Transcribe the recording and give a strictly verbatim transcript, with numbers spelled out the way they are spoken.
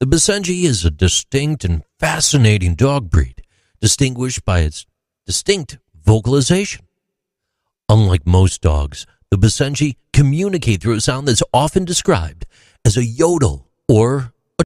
The Basenji is a distinct and fascinating dog breed, distinguished by its distinct vocalization. Unlike most dogs, the Basenji communicate through a sound that's often described as a yodel or